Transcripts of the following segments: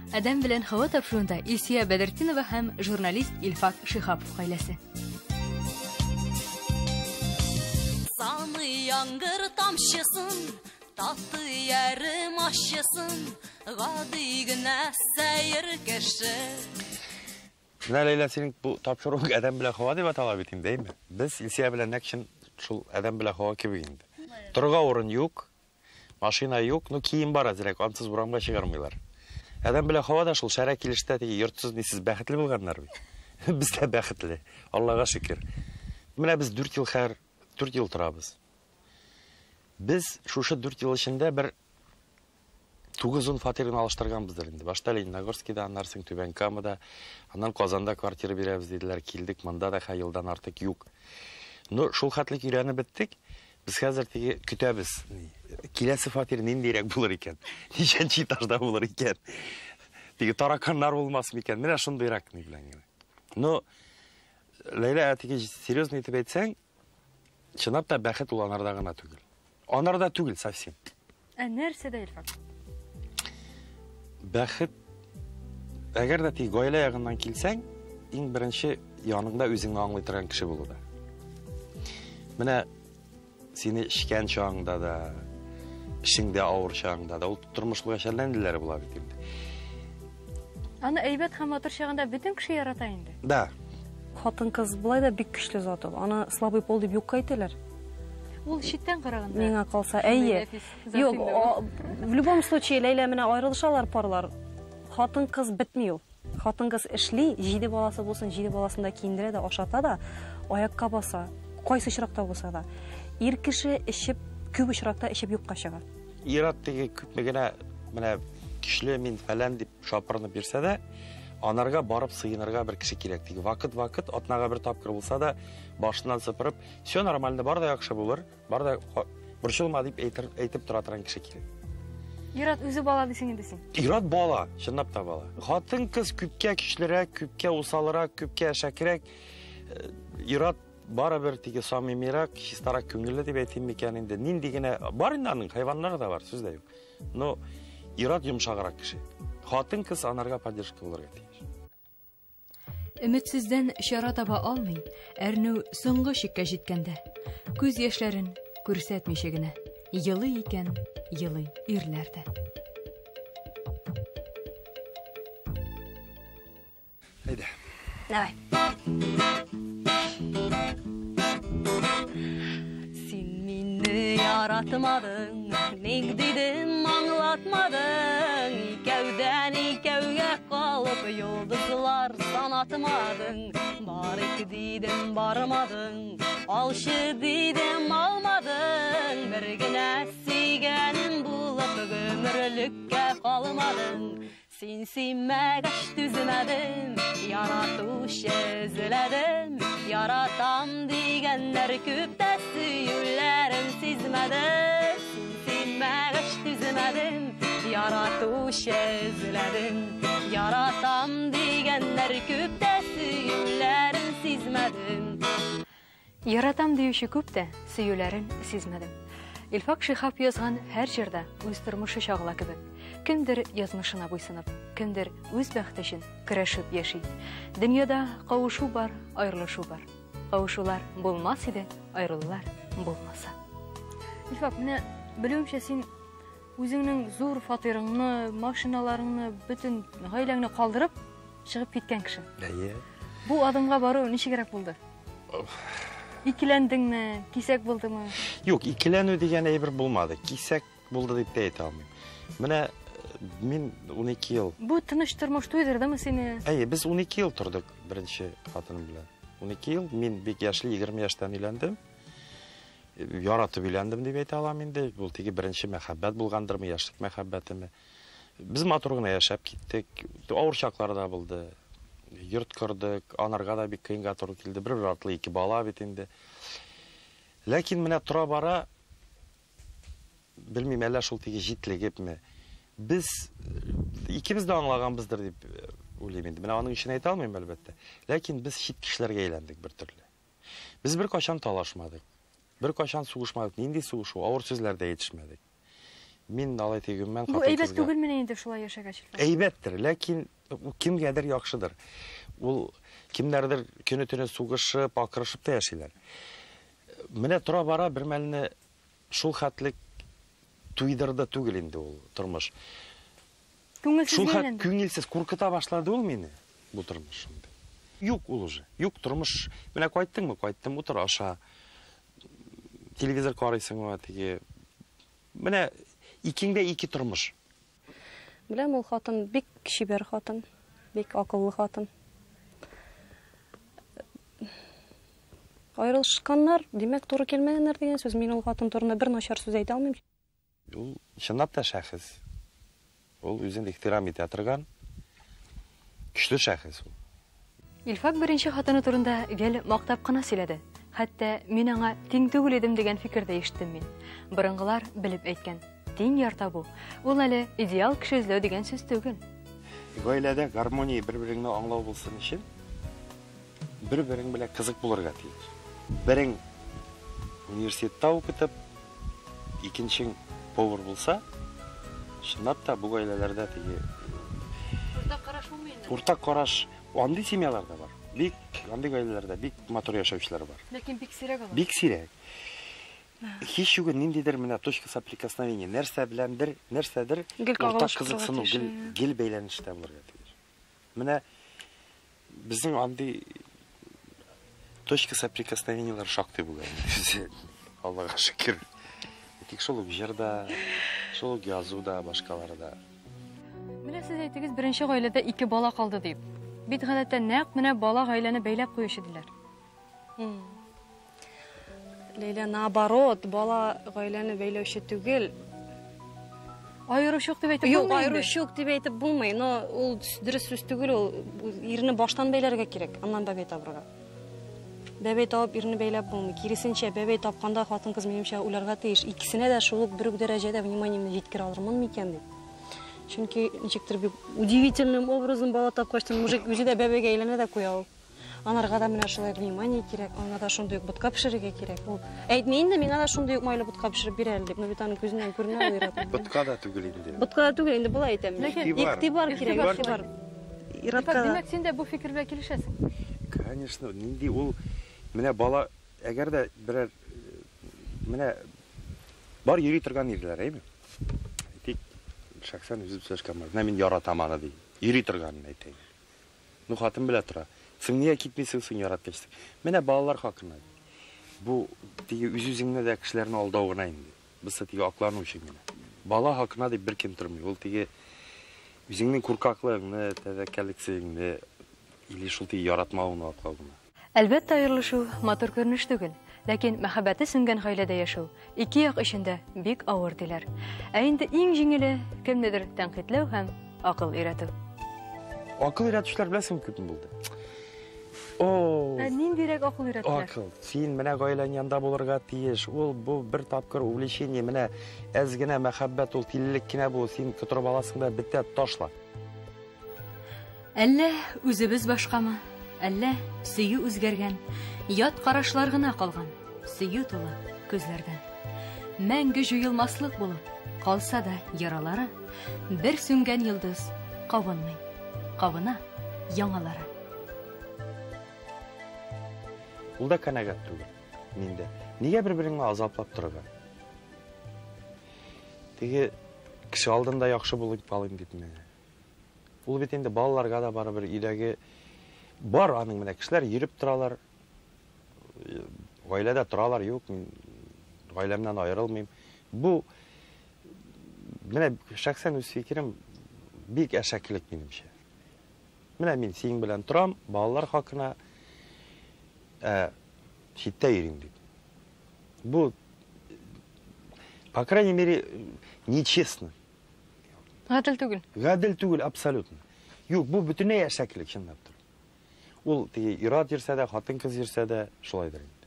Адам белән һава тапшыруында Илсия Бәдертдинова һәм журналист Илфак Шихапов гаиләсе. Саны яңгыр тамчысын, татты ярым ашчысын, гади генә сәер кеше. Менә Ләйлә, синең бу тапшыруың Адам белән һава дип атала бит инде, әйме? Без Илсия белән нәкшин шул Адам белән һава кебек инде. Торырга урын юк, машина юк, ну кием бар әзрәк, ансыз урамга чыгармыйлар. Адам белән һава да шул шәра килештә теге йортсыз нисез бәхетле булганнар бит. Без дә бәхетле, Аллага шөкер. Менә без 4 ел торабыз. Biz шушы 4 ел эчендә бер 9 фатирын алыштырганбыздыр инде. Башта Лениногорскида, аннан соң Түбән Камада, аннан Казанда квартира бирәбез диделәр, килдек, монда да елдан артык юк. Ну, шул хәтлек өйрәнеп беттек. Без хәзер теге көтәбез. Киләсе фатир ниндирәк булыр икән? Ничәнче этажда булыр икән? Теге тараканнар булмас микән? Менә шундыйрак ни белән генә. Ну, Ләйлә, теге серьезно итеп әйтсәң, чынлап та бәхет ул анарда гына түгел. Анарда түгел совсем. Нәрсәдә Илфак? Бәхет, әгәр дә теге гаилә ягыннан килсәң, иң беренче яныңда үзеңне аңлый торган кеше булуда. Менә сине эшкән чагыңда да, эшеңдә авыр чагыңда да, ул тормышлы яшәрләнделәр була бит инде. Аны әйбәт һәм матур чагында бөтен кеше ярата инде. Да. Хатын-кыз булай да бик көчле зат ул. Аны слабый пол дип юкка әйтәләр. Ул читтән караганда. Миңа калса, әйе. Юк, в любом случае Ләйлә менә аерылышалар парлар. Хатын-кыз бетми ул. Хатын-кыз эшли, 7 баласы булсын, 7 баласын да киендерә дә, ашата да, аякка баса, кайсы очракта булса да. Ир кеше эшеп, күп очракта эшеп юкка чыга. Ират теге күпме генә менә көчле мин фәлән дип шапырынып бирсә дә, анарга барып сыйынырга бер кеше кирәк. Теге вакыт атнага бер тапкыр булса да, башыннан сыпырып, "Всё нормально, бар да яхшы булыр, бар да борчылма" дип әйтеп тора торган кеше кирәк. Ират үзе бала дисең инде син. Ират бала, чынлап та бала. Хатын-кыз күпкә көчлерәк, күпкә усалрак, күпкә әшәкрәк. Ират барыбер теге самимирак, чистарак күңелле дип әйтим микән инде. Нинди генә бар инде аның, хайваннары да бар, сүз дә юк. Но Ират йомшаграк кеше. Хатын-кыз анарга поддержка булырга тиеш. Өметсездән чара таба алмый, әрнү соңгы чиккә җиткәндә, күз яшьләрен күрсәтмичә генә, йылый икән, йылый ирләрдә. Әйдә. Давай. Син мине яратмадың, ник дидем аңлатмадың, икәүдән икәүгә калып йолдызлар санатмадың, барык дидем бармадың, алчы дидем алмадың, бер генә сөйгәнем булып гомерлеккә калмадың. Син симәгәч түзмәдем, яратучы эзләдем, яратам дигәннәр күп тә сөюләрен сизмәдем. Син симәгәч түзмәдем, яратучы эзләдем, яратам дигәннәр күп тә сөюләрен сизмәдем. Яратам диюче күп тә сөюләрен сизмәдем. Илфак Шихап язган һәр җырда үз тормышы чагыла кебек. Кемдер язмышына буйсынып, кемдер үз бәхете өчен көрәшеп яши. Дөньяда кавышу бар, аерылышу бар. Кавышулар булмас иде, аерылулар булмаса. Илфак, менә белүемчә син үзеңнең зур фатирыңны, машиналарыңны, бөтен гаиләңне калдырып чыгып киткән кеше. Әйе. Бу адымга бару ничегрәк булды? Икеләндеңме, кисәк булдымы? Юк, икеләнү дигән әйбер булмады. Кисәк булды дип тә әйтә алмыйм. Менә мин 12 ел. Бу тыныч тормыш туйдырдымы сине? Әйе, без 12 ел тордык беренче хатыным белән. 12 ел, мин бик яшьле, 20 яшьтән өйләндем. Яратып өйләндем дип әйтә алам инде. Ул теге беренче мәхәббәт булгандырмы, яшьлек мәхәббәтеме. Без матур гына яшәп киттек. Авыр чаклар да булды. Йорт кордык, анарга да бик кыенга туры килде. Бер артлы 2 бала бит инде. Ләкин менә тора бара, белмим, әллә шул теге җитлегепме. Без икебез дә аңлаганбыздыр дип уйлыйм инде. Менә аның өчен әйтә алмыйм әлбәттә. Ләкин без чит кешеләргә әйләндек бер төрле. Без бер качан талашмадык. Бер качан сугышмадык. Нинди сугышу? Авыр сүзләрдә әйтешмәдек. Мин алай тегенмен Бу әйбәт түгелме инде шулай яшәгәч? Әйбәттер, ләкин кемгәдер яхшыдыр. Ул кемнәрдер көне-төне сугышып, акырышып та яшиләр. Менә тора бара бер мәлне шул хәтлек туйдырды түгел инде ул тормыш. Шул хәт күңелсез куркыта башлады ул мине, бу тормыш. Юк ул уже. Юк тормыш. Менә кайттыңмы? Кайттым, утыр аша. Телевизор карыйсыңмы теге. Менә икеңдә ике тормыш. Беләм, ул хатын бик шибәр хатын, бик акыллы хатын. Аерылышканнар, димәк, туры килмәгәннәр дигән сүз. Мин ул хатын турында бер начар сүз әйтә алмыйм. Ул чынлап та шәхес. Ул үзен ихтирам итә торган көчле шәхес ул. Илфак беренче хатыны турында гел мактап кына сөйләде. Хәтта мин аңа тиң түгел идем дигән фикердә ишеттем мин. Борынгылар белеп әйткән. Тиң яр табу. Ул әле идеал кеше эзләү дигән сүз түгел. Гаиләдә гармония бер-береңне аңлау булсын өчен бер-берең белән кызык булырга тиеш. Берең университетта укытып, икенчең повар булса, чынлап та бу гаиләләрдә теге Уртак караш булмый инде. уртак караш андый семьяларда бар. Бик андый гаиләләрдә бик матур яшәүчеләр бар. Ләкин бик сирәк ала. Бик сирәк. Һич югы ниндидер менә точка соприкосновения, нәрсәдер уртак кызыксыну, гел бәйләнештә булырга тиеш. Менә безнең андый точка соприкосновениялар шактый булган. Аллага шөкер. Тик шул ук җырда, шул ук язуда, башкаларда. Менә сез әйтегез, беренче гаиләдә 2 бала калды дип. Бит гадәттә нәкъ менә бала гаиләне бәйләп куючы диләр. Лейла, наоборот, бала гаиләне бәйләүче түгел. Айырыш юк дип әйтеп Юк, булмый инде. айырыш юк дип әйтеп булмый, но ул дөрес сүз түгел, ул ирне баштан бәйләргә кирәк, аннан бәбәй табырга. Бәбәй табып ирне бәйләп булмый. Киресенчә, бәбәй тапканда хатын-кыз минемчә уйларга тиеш, икесенә дә шул ук бер үк дәрәҗәдә вниманиемне җиткерә алырмын микән дип. Чөнки ничектер бик удивительным образом бала тапкачтан мужик үзе дә бәбәйгә әйләнә дә куя ул. Анарга да менә шулай внимание кирәк, аңа да шундый ук ботка пешерергә кирәк. Ул әйтмә инде, миңа да шундый ук майлы ботка пешереп бирә әле дип, но бит аның күзеннән күренә ул иратның. Ботка да түгел инде. Ботка да түгел инде, булай әйтәм. Игътибар кирәк, игътибар. Иратка. Димәк, син дә бу фикер белән килешәсең. Конечно, нинди ул менә бала әгәр дә берәр менә бар йөри торган ирләр, әйме? Тик шәхсән үзем сөйләшкән бар. Менә мин яратам аны ди. Йөри торганын әйтәйм. Ну хатын белә тора. Син нигә китмисең син яраткачтың? Менә балалар хакында. Бу теге үз-үзеңне дә кешеләрне алдау гына инде. Без теге аклану өчен генә. Бала хакына дип бер кем тормый. Ул теге үзеңнең куркаклыгыңны, тәвәккәллексеңне или шул теге яратмауны аклау гына. Әлбәттә, аерылышу матур күренеш түгел, ләкин мәхәббәте сүнгән гаиләдә яшәү ике як эчендә бик авыр диләр. Ә инде иң җиңеле кемнедер тәнкыйтьләү һәм акыл өйрәтү. Акыл өйрәтүчеләр беләсең күпме булды? О, Ниндирәк акыл өйрәтәләр? акыл. Син менә гаиләң янда булырга тиеш. Ул бу бер тапкыр увлечение, менә әз генә мәхәббәт, ул тилелек кенә бу. Син көтөреп аласың да бетә ташла. Әллә үзебез башкамы? Әллә сөю үзгәргән, ят карашлар гына калган, сөю тулы күзләрдән. Мәңге җуелмаслык булып калса да яралары, бер сүнгән йолдыз кабынмый, кабына яңалары. Ул да канәгать түгел. Миндә. Нигә бер-береңне азаплап торырга? Теге кеше алдында яхшы булып калыйм дитме? Ул бит инде балаларга да барыбер өйдәге бар аның менә кешеләр йөреп торалар. Гаиләдә торалар, юк, мин гаиләмнән аерылмыйм. Бу менә шәхсән үз фикерем бик әшәкелек минемчә. Менә мин син белән торам, балалар хакына читтә йөрим дип. Бу, по крайней мере, нечестно. Гадел түгел. Гадел түгел, абсолютно. Юк, бу бөтенләй әшәкелек чынлап тор. Ул теге ират йөрсә дә, хатын-кыз йөрсә дә шулайдыр инде.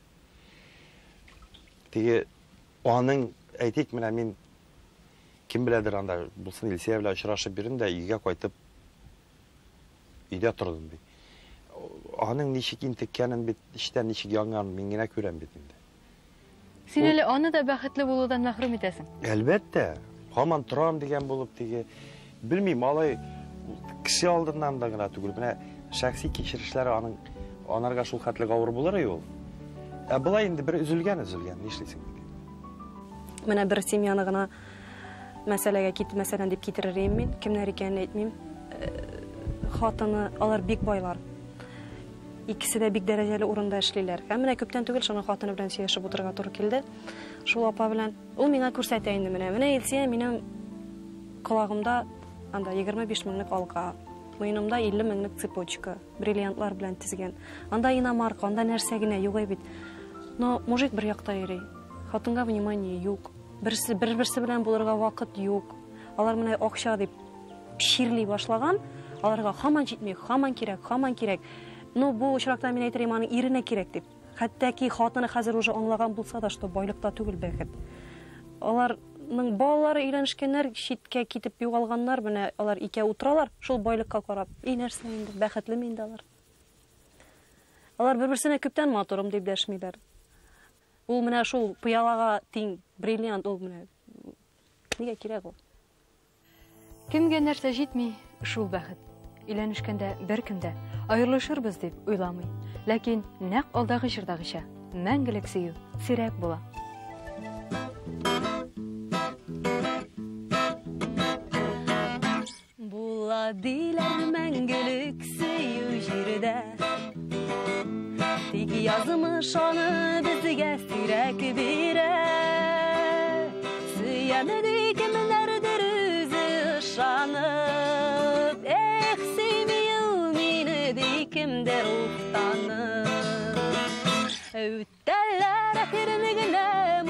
Теге аның әйтик, менә мин кем беләдер анда булсын Илсия белән очрашып бирен дә өйгә кайтып өйдә тордым ди. Аның ничек интеккәнен бит, иштән ничек янган мин генә күрәм бит инде. Син әле аны да бәхетле булудан мәхрүм итәсең. Әлбәттә, Хаман тұрам деген болып теге. Білмеймін, алай кіші алдынан да ғана түгіл. Міне шәкси кешірішлері анарға шул хәтлі ауыр болар ей ол. Бұлай енді бір үзілген, не ішлейсің? Міне бір семьяны ғана мәселен деп кетіререм мен, кімнер екенін айтмеймін. Хатыны, алар бик байлар. Ikisi de bik dereceli orunda işleyler. Mine köpten tügül şunu xatını bilen siyashib o'tirga to'g'ri keldi. Şu apa bilen u menga ko'rsatayindi mine elsiya mening qulog'imda anda 25 minglik olqa, mo'ynimda 50 minglik цепочка, brilliantlar bilan tizgan. Anda inamarka, anda narsagina yo'q bit. No, mujik bir yoqda yuri. Xatınga vнимание yo'q. Bir-birisi bilan bo'lirga vaqt yo'q. Alar mine oqsha deb pishirli boshlagan, alarga hamon jetmey, hamon kerak. No, bu uchraqda men aytayrim, aning irine kerak deb. Hattoki xotini hozir уже anglagan bo'lsa da, что boyliqda tugul baxet. Ularning bolalari uylanishganlar, chetga ketib yo'qolganlar, buni ular ikki o'tiralar, shul boyliqqa qarab, "Ey narsa endi, baxetlimi endi ular?" Ular bir-birsine ko'pdan motorim deb dashmaylar. U mana shul piyalaga teng brilliant ol mana. Nega kerak u? Kimga narsa jetmey, shul baxet. Uylanishganda bir kimda ayrılışırбыз deb o'ylamay, lekin naq oldagi jirdag'icha mangilik suyu sirak bo'la. Buladilar mangilik suyu jirda. Tigi yazmış onu bizga sirak bire. Suyamadi kimlardir o'zi ishonib. Kimdir utanır Ötteller akırmigine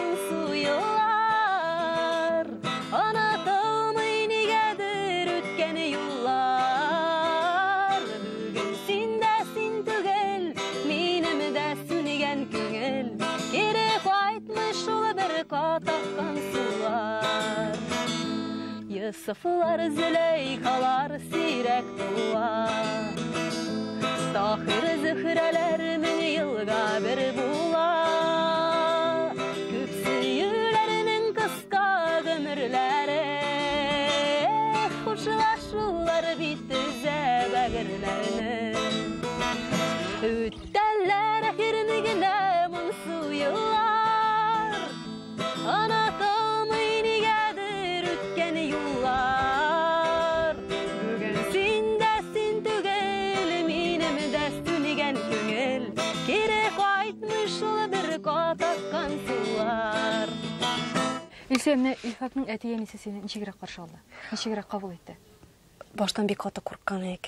musuyular Anatım eynigedir ötken yollar Bugün sindesin tügel Minim de sünigen küngel Geri kaytmış ol bir katakkan sular Yusuflar Züleyhalar sirek duvar Tahir zıhreler min yılga bir bula Küpsüyülerinin kıska gömürleri Hoşlaşırlar bitti zebegirlerini Ütteller ahirmigine munsuyular Anatım eynigedir ütken yollar Bugün sindesin tügel Destünigen küngel Kere kaytmış ol bir katakkan sular Ilsemne İlfak'ның әти енесі сені нешегірек қаршы алды? Нешегірек қабыл етті? Baştan bir kata korkkan ек.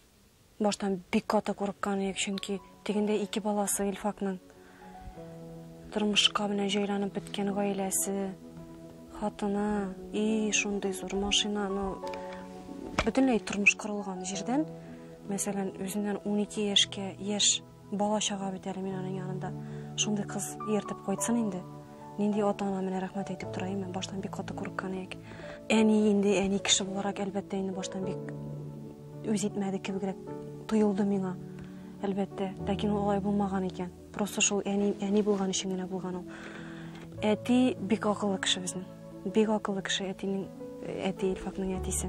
Çünkü degende iki balası İlfak'ның turmuşqa bilen jaylanıp bitken gailesi, xatını, şunday zor maşina, bütünley turmuş qurulgan жерден Mesela özünden 12 yaş bala şağa biteli menin yanında. Şunday kız yertip koytsan indi. Nindi ota-ana mene rahmet aytip turayım ben. Baştan bir kata korkkan ek. En iyi kişi olarak elbette indi baştan bir öz etmedi kibigirek tuyuldu mena. Elbette. Lakin olay bulmagan eken. Prosto şol en iyi bulgan işingine bulgan o. Eti bek akıllı kişi bizden. Bek akıllı kişi eti İlfak'ның etisi.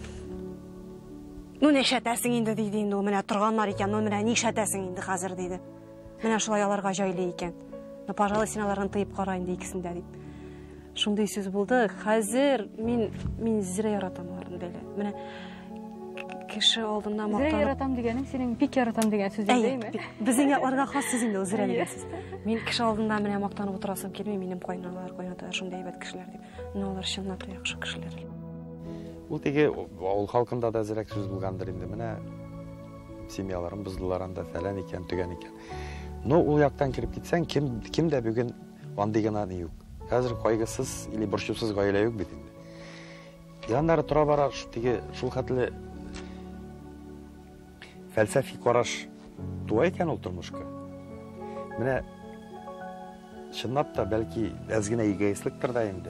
Ну нешәтәсең инде диде инде, менә торганнар икән, менә нишәтәсең инде хәзер диде. Менә шулай аларга җайлы икән. Ну, пожалуй, син аларны тыеп кара инде икесендә дип. Шундый сүз булды. Хәзер мин зирә яратам аларны диле. Менә кеше алдында мактанып. Зирә яратам дигәнең синең бик яратам дигән сүз димме? Безнең якларга хас сүз инде зирә дигән сүз. Мин кеше алдында менә мактанып утырасым килми, минем кайнаталар шундай әйбәт кешеләр дип. Ну, алар чынлап та яхшы кешеләр. Бұл теге ауыл халқында да зірек сөз болғандар енді міне семьяларын бұздыларында фәлән екен, түген екен. Но ол яқтан кіріп кетсең, кім де бүгін вандығына не yok. Қазір қойғысыз или бұршусыз ғайлы yok бет енді. Янлары тұра бара теге шул хәтлі фәлсәфи қараш туа екен ол тұрмышқа. Міне шынлап та бәлки әзгіне егейсіліктір да енді.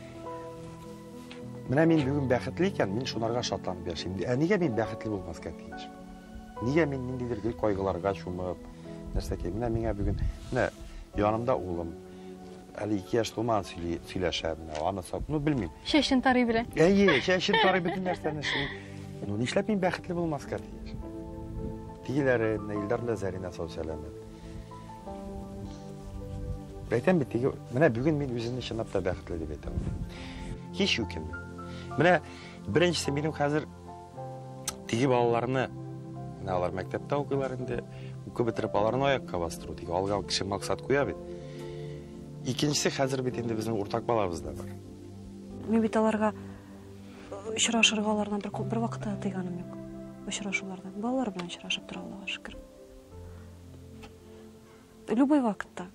Менә мин бүген бәхетле икән, мин шунарга шатланып яшим. Нигә мин бәхетле булмаска тиеш? Нигә мин ниндидер кайгыларга чумып, нәрсә ки, менә миңа бүген, менә янымда улым, әлі 2 яш толмаған сөйләшә, анысы, білмеймін. Шешін тарый біле. Шәшін тарый bütün нәрсәне эшләп. Нишләп мин бәхетле булмаска тиеш? Тигеләре, Илдар Зарина сау сәламәт. Әйтәм бит, менә бүген мин үземне чынлап та бәхетле дип әйтәм. Һич юкым. Менә беренчесе минем хәзер тиге балаларны, менә алар мәктәптә укыйлар инде, укып бетереп аларны аякка бастыру, тиге алга кеше максат куя бит. Икенчесе хәзер бит инде безнең уртак балабыз да бар. Мин бит аларга очрашырга алардан бер вакытта тыйганым юк. Очрашулардан. Балалар белән очрашып тора, Аллага шөкер. Любой вакытта.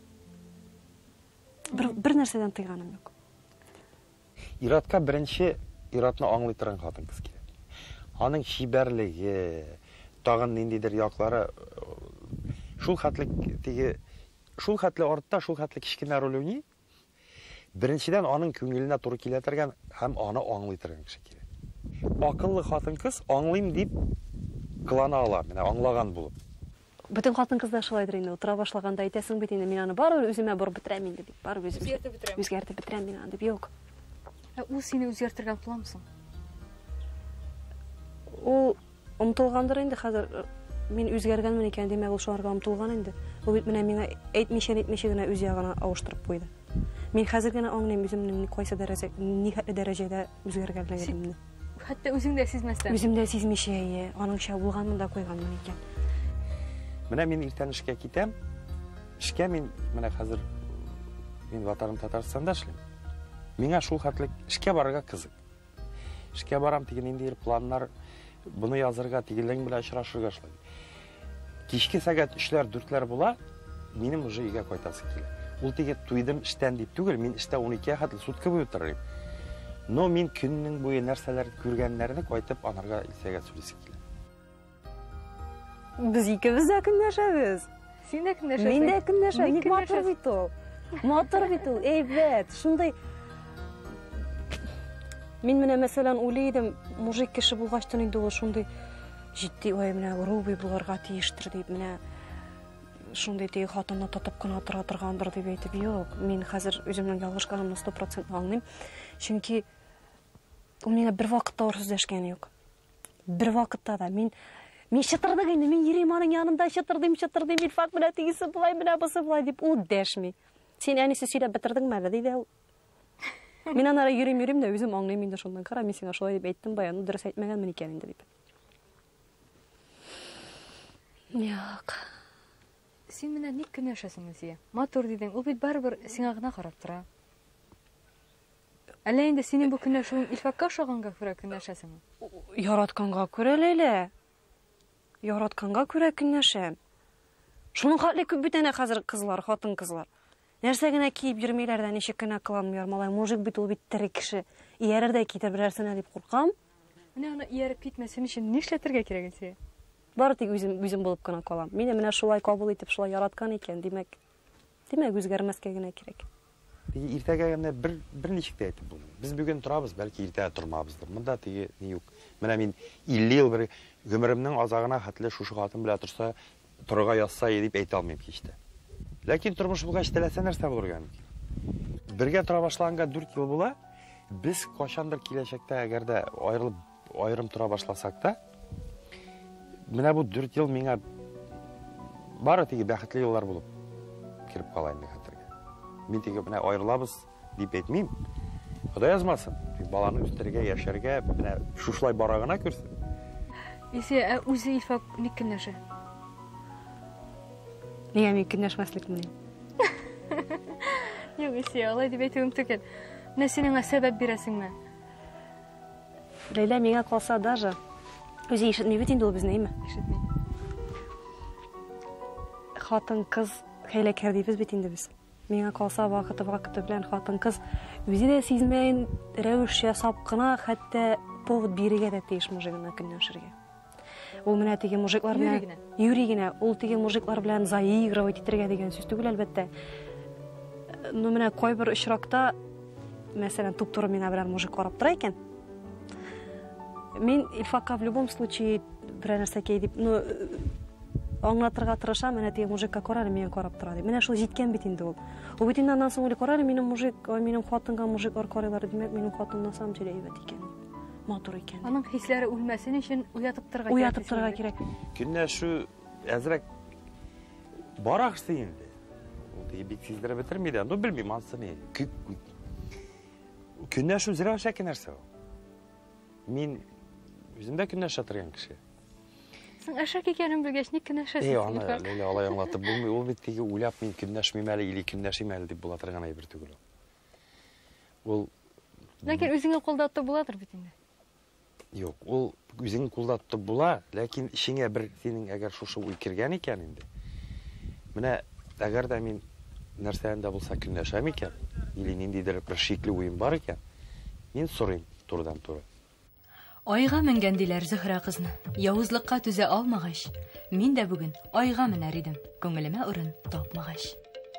Бер нәрсәдән тыйганым юк. Иратка беренче иратны аңлый торган хатын кыз кирәк. Аның шибәрлеге, тагын ниндидер яклары шул хәтле артта шул хәтле кичкенә роль уйный. Беренчедән аның күңеленә туры килә торган һәм аны аңлый торган кеше кирәк. Акыллы хатын кыз аңлыйм дип кылана ала, менә аңлаган булып. Bütün хатын кыздар шулайдыр инде. Утыра башлаганда әйтәсең бит инде, мин аны барыбер үземә барып бетерәм инде дип. Барыбер үзгәртеп бетерәм мин аны дип. Юк. Ул сине үзгәртергә буламсың? Ул омтылгандыр инде хәзер. Мин үзгәргәнмен икән димәк, ул шуларга омтылган инде. Ул бит менә миңа әйтмичә генә үз ягына авыштырып куйды. Мин хәзер генә аңлыйм үземнең кайсы дәрәҗәдә үзгәргәнлегемне. Хәтта үзең дә сизмәстән. Үзем дә сизмичә, аныңча булганмын да куйганмын икән. Менә мин иртән эшкә китәм. Эшкә мин менә хәзер мин ватаным Татарстанда эшлим. Миңа шул хәтле эшкә барырга кызык. Эшкә барам дигән инде планнар, буны язырга, тигеләң белән очрашырга эшләй. Кичке сәгать 3-4 була, минем уже өйгә кайтасы килә. Ул тиге туйдым эштән дип түгел, мин эштә 12 хәтле сутка буе торыйм. Но мин көннең буе нәрсәләр күргәннәрне кайтып анарга илсәгә сөйлисе килә. Без икебез дә көнләшәбез. Син дә көнләшәсең. Мин дә көнләшәм. Ник матур бит ул? Матур бит ул. Әйбәт. Шундай. Мин менә мәсәлән уйлыйдым, мужик кеше булгачтан инде ул шундай җитди ой менә грубый булырга тиештер дип менә шундай теге хатынны тотып кына тора торгандыр дип әйтеп, юк, мин хәзер үземнең ялгышканымны 100% аңлыйм. Чөнки ул миңа бер вакытта урыс дәшкән юк. Бер вакытта да мин чытырдык инде, мин йөрим аның янында чытырдым, мин факт белән тигесе булай, менә бусы булай дип ул дәшми. Син әнисе сөйләп бетердеңме әле диде ул. Мин анара йөрим дә үзем аңлыйм инде шундан. Кара, мин сиңа шулай дип әйттем бая, ну дөрес әйтмәгәнмен икән инде дип. Юк. Син менә ник көнләшәсең Илсия? Матур дидең, ул бит барыбер сиңа гына карап тора. Әллә инде синең бу көнләшүең Илфакка ошаганга күрә көнләшәсеңме? Яратканга күрә, Ләйлә. Яратканга күрә көнләшәм. Шуның хәтле күп бит әнә хәзер кызлар, хатын кызлар. Нәрсә генә киеп йөрмиләр дә, ничек кенә кыланмыйлар, малай, мужик бит ул бит тере кеше. Иярер дә китер берәрсенә дип куркам. Менә аны ияреп китмәсен өчен нишләтергә кирәк Илсия? Бары тик үзем булып кына калам. Мине менә шулай кабул итеп, шулай яраткан икән, димәк үзгәрмәскә генә кирәк. Иртәгә генә бер ничек тә әйтеп булмый. Без бүген торабыз, бәлки иртәгә тормабыздыр. Монда теге ни юк. Менә мин 50 ел бер гомеремнең азагына хәтле шушы хатын белән турса, торырга язса дип әйтә алмыйм кичтә. Ләкин тормыш булгач теләсә нәрсә булырга мөмкин. Бергә тора башлаганга 4 ел була. Без качандыр киләчәктә әгәр дә аерым тора башласак та, менә бу 4 ел миңа бары теге бәхетле еллар булып кирип кала инде хәтергә. Мин теге менә аерылабыз дип әйтмим. Ходай язмасын. Баланы үстергә, яшәргә, менә шушлай барагына күрсен. Илсия, үзе Илфак ник көнләшә? Нигә мин көнләшмәслекме? Юк, Илсия, алай дип әйтүем түгел. Менә син аңа сәбәп бирәсеңме? Ләйлә миңа калса даже үзе ишетми бит инде ул безне, әйме? Ишетми. Хатын кыз хәйләкәр дибез бит инде без. Миңа калса вакыты белән хатын кыз үзе дә сизмәен рәвеш ясап кына, хәтта повод бирергә дә тиеш мужигына көнләшергә. Ул менә теге мужиклар белән юри генә, ул теге мужиклар белән заигрывать итәргә дигән сүз түгел әлбәттә. Ну менә кайбер очракта, мәсәлән, туп-туры миңа берәр мужик карап тора икән. Мин Илфакка в любом случае берәр нәрсә дип, ну аңлатырга тырышам, менә теге мужикка карале, мен карап тора дип. Менә шул җиткән бит инде ул. Ул бит инде аннан соң уйлый, карале, минем мужик, минем хатынга мужик карыйлар, димәк, минем хатыным на самом деле әйбәт икән. Матур икән. Аның хисләре үлмәсен өчен уятып торырга Уятып торырга кирәк. Көнләшү әзрәк бараксы инде. Ул теге бик сиздереп бетермәде. Ну белмим, ансы не. Көнләшү зирә шәкәр нәрсә ул. Мин үземдә көнләшә торган кеше. Син әшәк икәнен белгәч, ник көнләшәсең? Аны Ләйлә алай аңлатып булмый. Ул бит теге уйлап мин көнләшмим әле, или көнләшим әле дип була торган әйбер түгел. Ул Ләкин үзеңне кулдатып буладыр бит инде. Юк, ул үзең кулдатып була, ләкин ишеңә бер синең әгәр шушы уй кергән икән инде. Менә әгәр дә мин нәрсәдә булса көнләшәм икән, или ниндидер бер шикле уем бар икән, мин сорыйм турыдан-туры. Айга менгән диләр Зөһрә кызны. Явызлыкка түзә алмагач, мин дә бүген айга менәр идем, күңелемә урын тапмагач.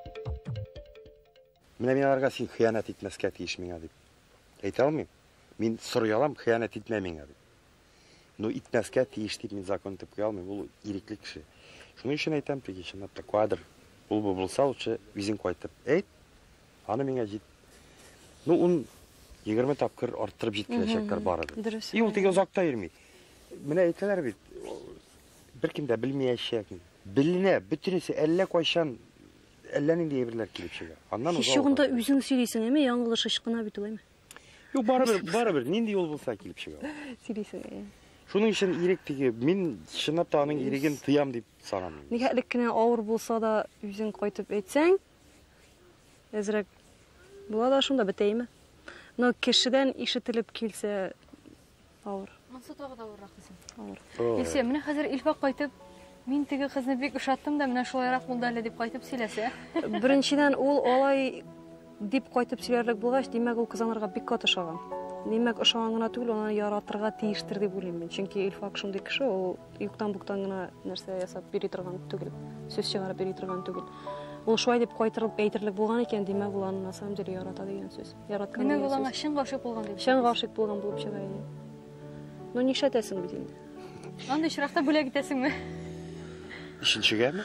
Менә мин аларга син хыянат итмәскә тиеш миңа дип. Әйтә алмыйм. Мин сорый алам, хыянат итмә миңа дип. Но итмәскә тиеш дип мин закон итеп куя алмыйм, ул ирекле кеше. Шуның өчен әйтәм, причина квадр. Ул булса, лучше үзең кайтып әйт. Аны миңа җит. Ну, ун 20 тапкыр арттырып җиткәнчәкләр бар иде. Дөрес. И ул теге озакта йөрми. Менә әйтәләр бит, беркем дә белмәячәк. Беленә, бөтенесе әллә кайчан әллә нинди әйберләр килеп чыга. Аннан Һич югында үзең сөйлисең, әме яңгылыш ычкына бит улаймы? Юк, барыбер, нинди юл булса килеп чыга. Сөйлисең. Шуның өчен ирек теге, мин чынлап та аның иреген тыям дип санамыйм. Нигә кенә авыр булса да үзең кайтып әйтсәң, әзрәк була да шунда бетәйме? Но кешедән ишетелеп килсә авыр. Монсы тагы да авыррак дисең. Авыр. Илсә, менә хәзер Илфак кайтып, мин теге кызны бик ошаттым да, менә шулайрак булды әле дип кайтып сөйләсә. Беренчедән ул алай дип кайтып сөйләрлек булгач, димәк ул кызанырга бик каты ошаган. Димәк ошаган гына түгел, аны яратырга тиештер дип уйлыйм мин. Чөнки Илфак шундый кеше, ул юктан-буктан гына нәрсә ясап бери торган түгел. Сүз чыгарып бери торган түгел. Ул шулай дип кайтырып әйтерлек булган икән, димәк ул аны на самом деле ярата дигән сүз. Яраткан. Менә ул аңа чын гашык булган дип. Чын гашык булган булып чыга иде. Ну нишләтәсең бит инде? Анда очракта бүләк итәсеңме? Ишенчегәме?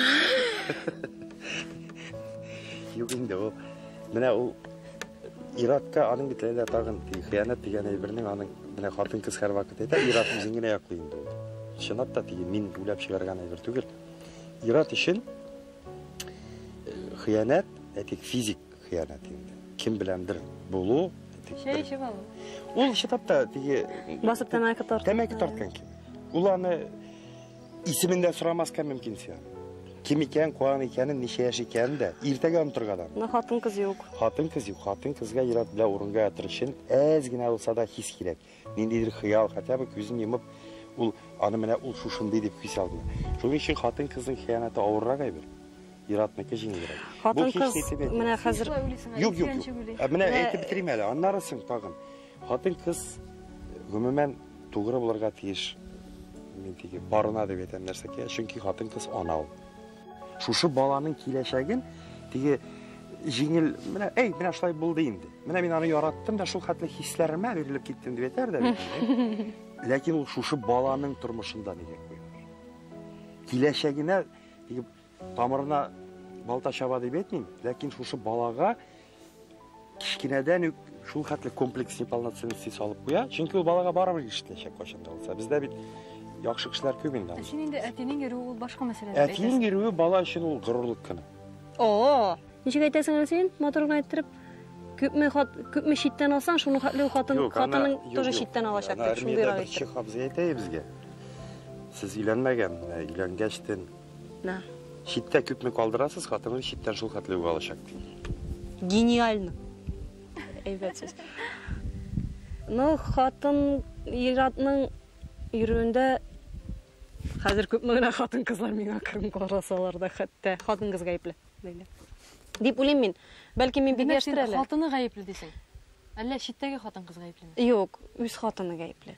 Юк инде ул. Менә ул иратка аның битләрендә тагын хыянат дигән әйбернең аның менә хатын кыз һәр вакыт әйтә, ират үзең генә яклый инде ул. Чынлап та тиге мин уйлап чыгарган әйбер түгел. Ират өчен хыянат, әтик физик хыянат инде. Кем беләндер булу, Шәй ишеп алу. ул чынлап та тиге Басып тәмәке тартты. тәмәке тарткан кем. Ул аны исемендә сорамаска мөмкин сиңа. Ким икән, куан икәнен, ничә яшь икәнен дә иртәгә онытыргадан. На хатын кыз юк. Хатын кыз юк, хатын кызга ират белән урынга ятыр өчен әз генә булса да хис кирәк. Ниндидер хыял, хотя бы күзен йомып, ул аны менә ул шушындый дип хис алды. Шуның өчен хатын кызның хыянаты авыррак әйбер. Иратныкы җиңелрәк. Хатын кыз менә хәзер Юк. Менә әйтеп битерим әле, аннары соң тагын. Хатын кыз гомумән тугры булырга тиеш. Мин теге барына дип әйтәм нәрсәгә, чөнки хатын кыз ана ул. Шушы баланың киләчәген теге җиңел менә шулай булды инде. Менә мин аны яраттым да шул хәтле хисләремә бирелеп киттем дип әйтәр дә. Ләкин ул шушы баланың тормышында нигә куйган. Киләчәгенә теге тамырына балта чаба дип әйтмим, ләкин шушы балага кичкенәдән үк шул хәтле комплекс неполноценности салып куя, чөнки ул балага барыбер ишетеләчәк кайчанда булса. Бездә бит яхшы кешеләр күп инде. Син инде әтинең йөрүе ул башка мәсьәлә. Әтинең йөрүе бала өчен ул горурлык кына. Ничек әйтәсең син? Моторга әйттереп, күпме читтән алсаң, шуның хәтле хатының тоже читтән алачак дип шундыйрак әйтә. Чехов әйтә безгә. Сез өйләнмәгән, өйләнгәчтен. На. Читтә күпме калдырасыз, хатыны читтән шул хәтле үк алачак. Гениально. Әйбәт сүз. Ну, хатын иратның йөрүендә хәзер күпме генә хатын кызлар миңа кырын карасалар да, хәтта хатын кыз гаепле. Дип уйлыйм мин. Бәлки мин бик яшьтер әле. Хатыны гаепле дисең. Әллә читтәге хатын кыз гаеплеме? Юк, үз хатыны гаепле.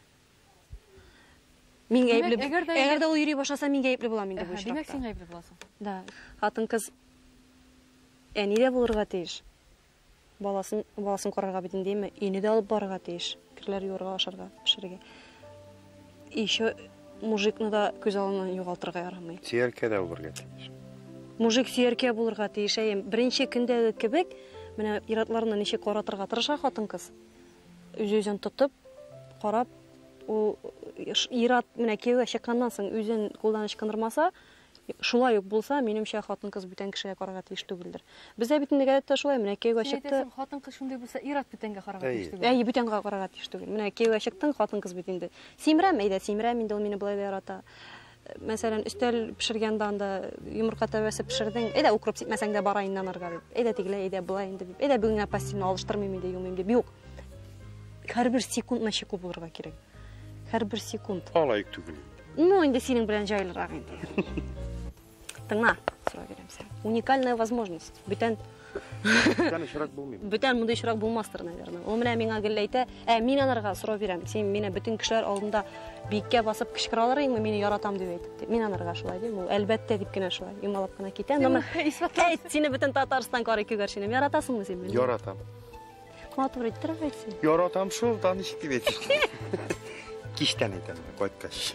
Мин гаепле. Әгәр дә ул йөри башласа, мин гаепле булам инде бу очракта. Димәк, син гаепле буласың. Да, хатын кыз әни дә булырга тиеш. Баласын карарга бит инде, өйне дә алып барырга тиеш. Кирләр юрга, ашарга, пешерергә. Еще мужикны да күз алдынан югалтырга ярамый. Сиерке дә булырга тиеш. Мужик сөйәркә булырга тиеш. Беренче көндәге кебек, менә иратларны ничек каратырга тырыша хатын-кыз. Үз-үзен тотып, карап, у ират менә кияүгә чыкканнан соң үзен кулдан ычкындырмаса, шулай ук булса, минемчә хатын-кыз бүтән кешегә карарга тиеш түгелдер. Бездә бит инде гадәттә шулай, менә кияүгә чыкты. Хатын-кыз шундай булса, ират бүтәнгә карарга тиеш түгел. Әй, бүтәнгә карарга тиеш түгел. Менә кияүгә чыктың, хатын-кыз бит инде. Симрәм, әйдә, симрәм инде ул мине булай да ярата. Мәсәлән, өстәл пешергәндә анда йомырка тәбәсе пешердең. Әйдә, укроп сипмәсәң дә бара иннанырга дип. Әйдә тигелә, әйдә булай инде дип. Әйдә бүгенгә постельне алыштырмыйм инде, юмыйм дип. Юк. Һәрбер секундна чеку булырга кирәк. Һәрбер секунд. Алайык түгел. Ну, инде синең белән җайлырак инде. Тыңла, сорап бирәм сиңа. Уникальная возможность. Бүтән Очрак булмый. бүтән мондай очрак булмастыр, наверное. Ул менә миңа гел әйтә, мин анарга сорап бирәм. Син мине бөтен кешеләр алдында биккә басып кычкыраларыңмы, мине яратам дип әйтеп. Мин анарга шулай дим. Ул әлбәттә дип кенә шулай юмалап кына китә. Әйт, сине бөтен Татарстан карый күгәрченем. Яратасыңмы син мине? Яратам. Матур иттер әйтсен. Яратам шул, танышып дип әйтер. Киштән әйтәм, кайткач.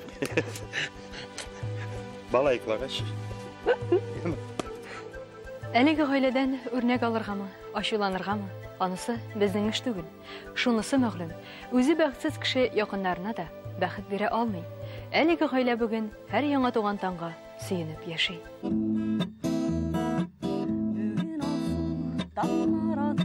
Балайыклагач. Әлеге гаиләдән үрнәк алыргамы, ачуланыргамы, анысы безнең эш түгел. Шунысы мәгълүм, үзе бәхетсез кеше якыннарына да бәхет бирә алмый. Әлеге гаилә бүген һәр яңа туган таңга сөенеп яши. Бүгін алсу таңнар